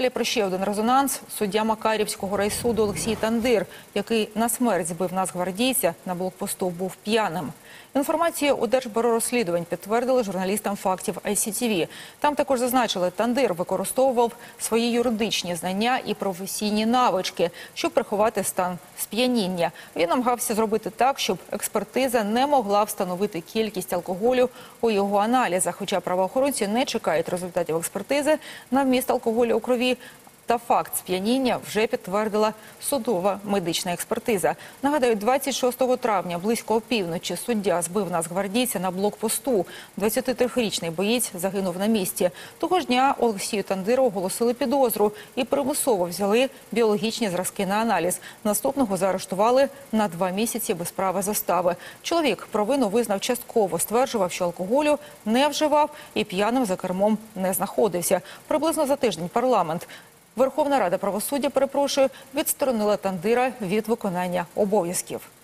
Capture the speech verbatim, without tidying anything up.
Далі про ще один резонанс. Суддя Макарівського райсуду Олексій Тандир, який на смерть збив нацгвардійця на блокпосту, був п'яним. Інформацію у Держбюро розслідувань підтвердили журналістам фактів ай сі ті ві. Там також зазначили, Тандир використовував свої юридичні знання і професійні навички, щоб приховати стан сп'яніння. Він намагався зробити так, щоб експертиза не могла встановити кількість алкоголю у його аналізах, хоча правоохоронці не чекають результатів експертизи на вміст алкоголю у крові. Та факт сп'яніння вже підтвердила судова медична експертиза. Нагадаю, двадцять шостого травня близько опівночі суддя збив нацгвардійця на блокпосту. двадцятитрирічний боєць загинув на місці. Того ж дня Олексію Тандиру оголосили підозру і примусово взяли біологічні зразки на аналіз. Наступного заарештували на два місяці без права застави. Чоловік провину визнав частково, стверджував, що алкоголю не вживав і п'яним за кермом не знаходився. Приблизно за тиждень парламент Верховна Рада правосуддя, перепрошую, відсторонила Тандира від виконання обов'язків.